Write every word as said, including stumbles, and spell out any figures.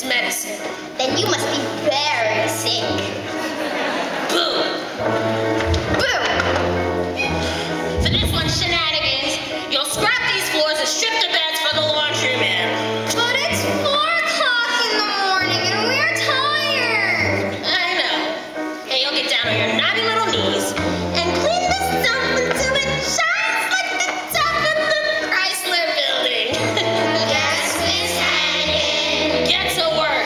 this medicine. Then you must be very sick. Boo! Boo! For this one's shenanigans, you'll scrap these floors and strip the beds for the laundryman. But it's four o'clock in the morning and we're tired. I know. Hey, you'll get down on your naughty little knees and clean this up until it shines like the top of the Chrysler building. Yes, Miss Hannigan. Get to work.